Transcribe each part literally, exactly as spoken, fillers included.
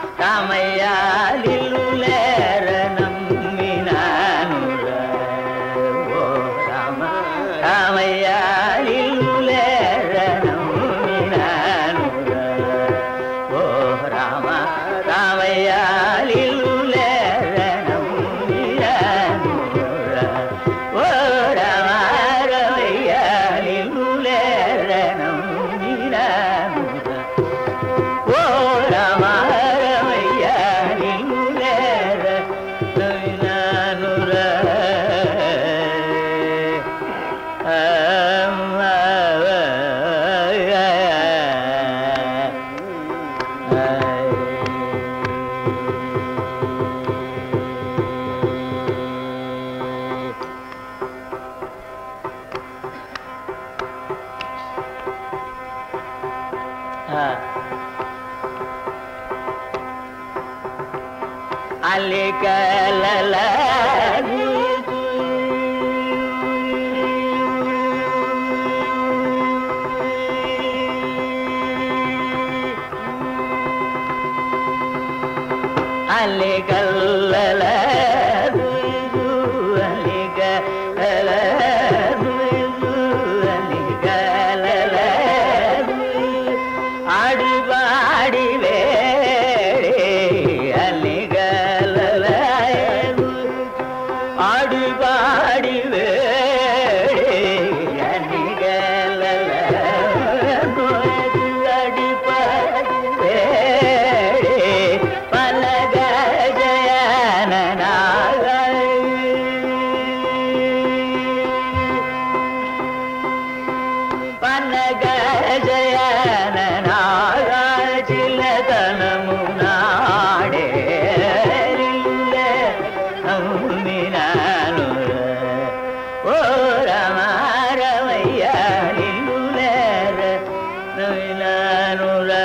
రామయ్యాలిల్లులేర నమ్మినానుర ఓ రామ రామయ్యాలిల్లులేర నమ్మినానుర ఓ రామ రామయ్యాలిల్లులేర నమ్మినానుర ఓ రామ రామయ్యాలిల్లులేర నమ్మినానుర ఓ రామ రామయ్యాలిల్లులేర నమ్మినానుర అలికలల అలికల్లల అలికలల అలికలల ఆడిపాడి వేడే అలికలల ఆడిపాడి వేడే అలికలల అడిపాడి వేడే పలగ జయననాగ పనగ జయననాగ చిలతనము నాడే నమ్మినానుర ఓ రామ రామయ్యాలిల్లులేర నమ్మినానుర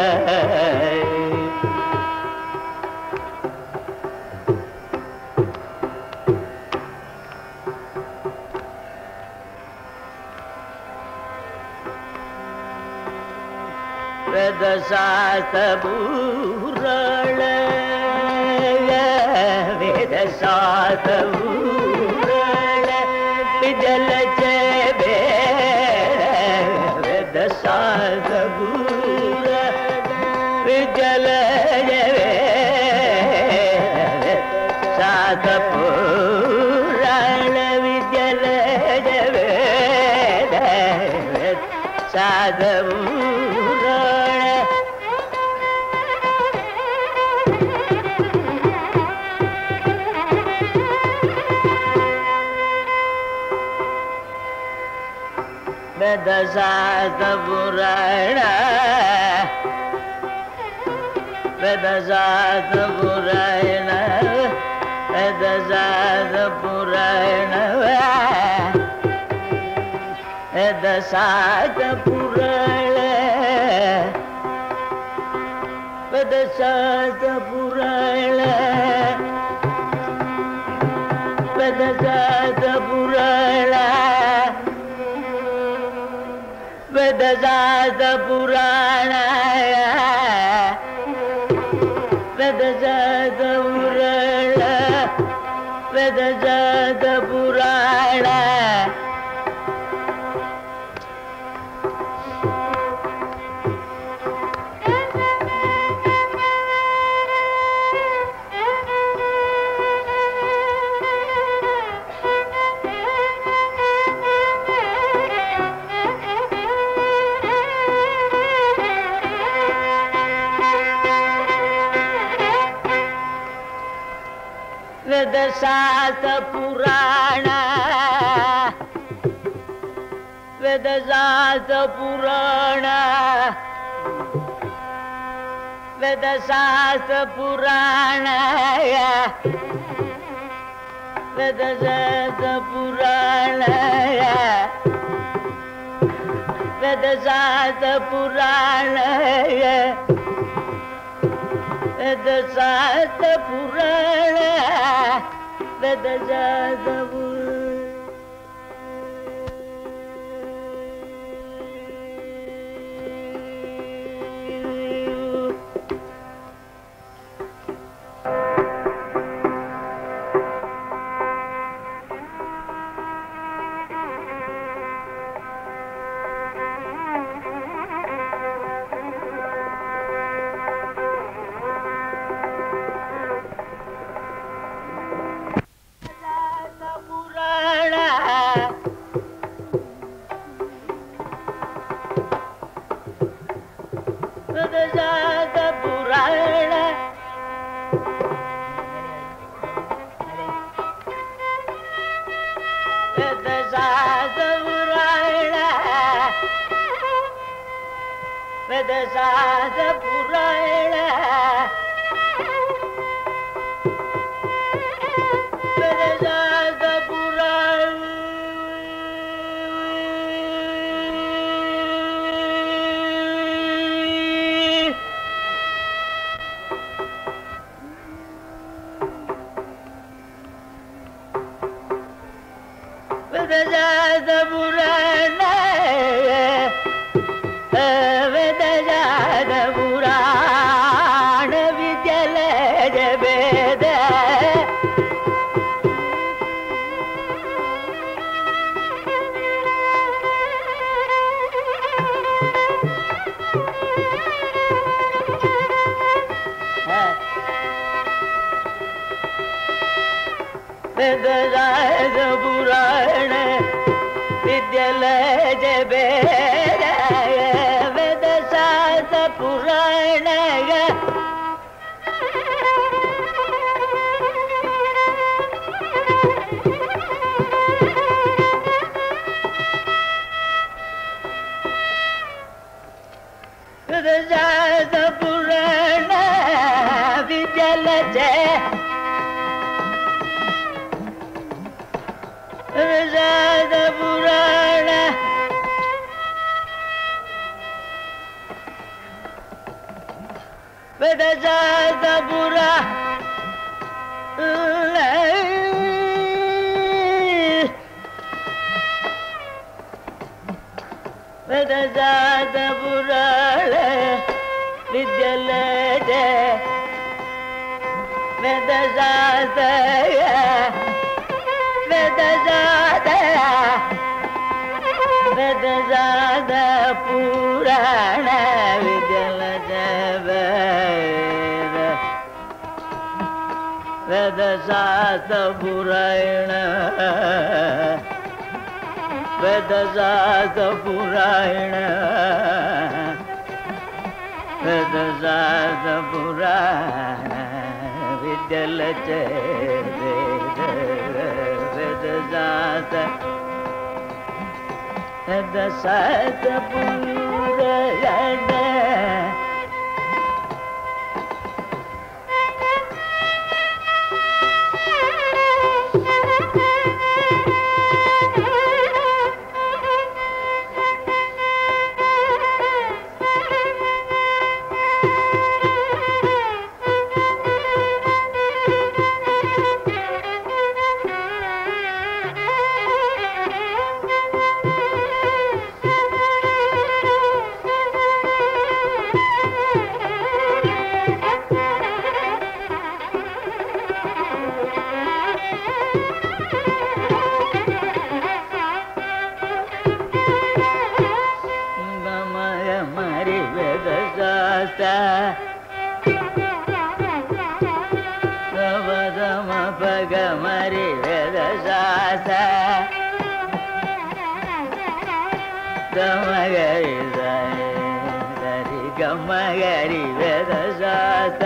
வேதசாஸ்திரபூரண வேதசாஸ்திரபூரண விஜலச்சேபே வேதசாஸ்திரபூர விஜலச்சேபே சாஸ்திரபூரண விஜலச்சேபே சாஸ்திரபூரண வேதசாஸ்திரபுராண வேதசாஸ்திரபுராண வேதசாஸ்திரபுராண வேதசாஸ்திரபுராண வேதசாஸ்திரபுராண வேதசாஸ்திரபுராண வேதசாஸ்திரபுராண வேதசாஸ்திரபுராண வேதசாஸ்திரபுராண வேதசாஸ்திரபுராண வேதசாஸ்திரபுராண வேதசாஸ்திரபுராண வேதசாஸ்திரபுராண வேதசாஸ்திரபுராண வேதசாஸ்திரபுராண வேதசாஸ்திரபுராண ವೇದಸಾದ ಪುರಾಣ ವೇದಸಾದ ಪುರಾಣ ವೇದಸಾದ ಪುರಾಣ ವೇದಸಾದ ಪುರಾಣ ವಿದ್ಯಲಯ ವೇದ ವೇದಸಾದ ಪುರಾಣ ವಿದ್ಯಲಯ ವೇದ ವೇದಸಾದ ಪುರಾಣ ವೇದಸಾದ ಪುರಾಣ ವಿದ್ಯಲಯ ವೇದಸಾದ ಪುರಾಣ ವೇದಸಾದ ಪುರಾಣ ವೇದಸಾದ ಪುರಾಣ ವಿದ್ಯಲಯ ವೇದಸಾದ ವೇದಸಾದ ವೇದಸಾದ ಪುರಾಣ ವಿದ್ಯಲಯ ವೇದ ವೇದಸಾದ ಪುರಾಣ ವೇದಸಾದ ಪುರಾಣ ವೇದಸಾದ ಪುರಾಣ ವಿದ್ಯಲಯ ವೇದ ವೇದಸಾದ ವೇದಸಾದ ಪುರಾಣ ಗಮರಿ ವೇದಸಾದ ಗಮಗರಿ ಸರಿ ಗಮಗರಿ ವೇದಸಾದ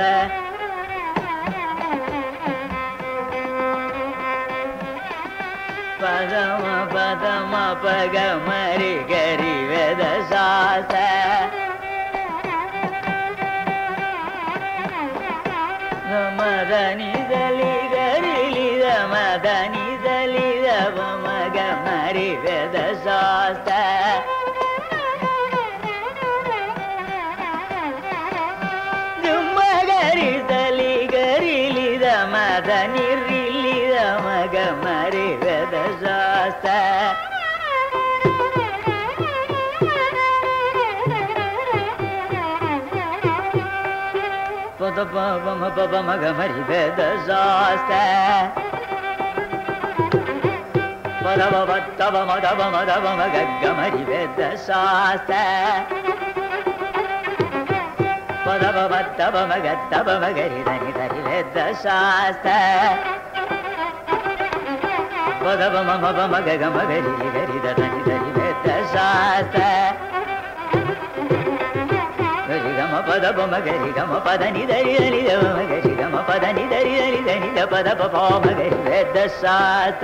ಪದಮ ಪದಮ ಪಗಮರಿ ಗರಿ ವೇದಸಾದ ಮದನಿ ದಲಿ ಗರಿಲಿ ಮದನಿ ದಲಿ ಮಗ ಮರಿ ವೇದಸಾದ ಮಗರಿ ದಲಿ ಗರಿಲಿ ಮದನಿ ರಿಲಿ ಮಗ ಮರಿ ವೇದಸಾದ ಪದ ಪಮ ಪಮ ಮಗ ಮರಿ ವೇದಸಾದ ಪದ ಪದ ಮದ ಮದ ಮಗ ಗಮರಿ ವೇದಸಾದ ಪದ ಪದ ಮಗ ತಬ ಮಗರಿ ಧನಿ ಧರಿ ವೇದಸಾದ ಪದ ಪಮ ಪಮ ಮಗ ಗಮಗರಿ ಗರಿ ಧನಿ ಧರಿ ವೇದಸಾದ ಗಮ ಪದ ಪಮ ಗರಿ ಗಮ ಪದ ನಿ ಧರಿ ಧನಿ ದ ಮಗರಿ ಗಮ ಪದ ನಿ ಧರಿ ಧನಿ ಧನಿ ದ ಪದ ಪ ಮಗರಿ ವೇದಸಾದ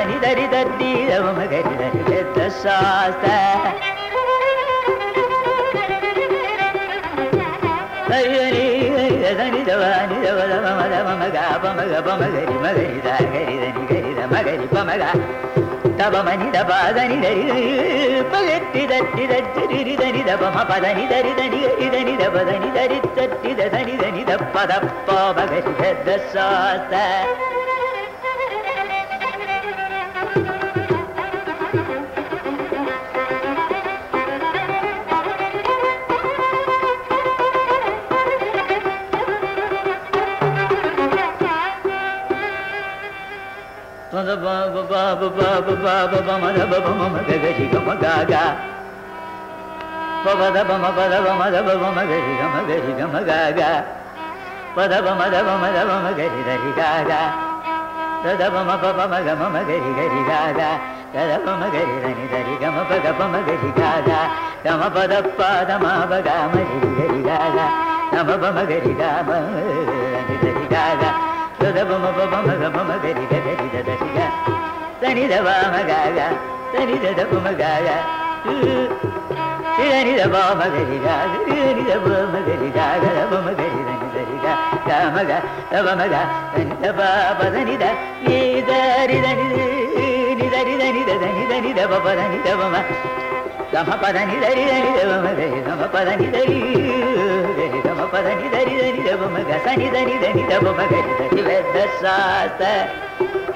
దని దరి దద్ది దవ మగరి దని పెద్ద శాస్త దని దని దవ ని దవ దవ మద మగ పమగ పమగరి మగరి దగరి దని గరి ద మగరి పమగ తవ మని దవ దని దరి పగట్టి దట్టి దట్టి దని దవ మ పదని దరి దని గరి దని దవ దని దరి దట్టి దని దని ద పద పమగరి పెద్ద శాస్త Baba baba baba baba bama da baba mama ga ga shi gama ga ga baba da bama baba bama da baba mama ga shi gama ga shi gama ga ga baba bama da bama da bama ga shi da shi ga ga da da bama baba mama ga mama ga shi ga shi ga ga da da bama ga shi da ni da shi gama ba ga bama ga shi ga ga gama ba da pa da ma ba ga ma shi ga shi ga ga gama bama ga shi ga ma ni da shi ga ga da bama baba mama mama ga shi ga shi da da shi ga tani da bama ga ga tani da da bama ga ga tani da bama ga shi ga tani da bama ga shi ga da bama ga shi da ni da shi ga ga ma ga da bama ga tani da baba tani da ni da ri da ni ni da ri da ni da ni da ni da baba tani da bama gama pa da ni da ri da ni da bama ga gama pa da ni da ri gama pa da ni da ri da ni da bama ga sa ni da ni da ni da bama ga da ni da sa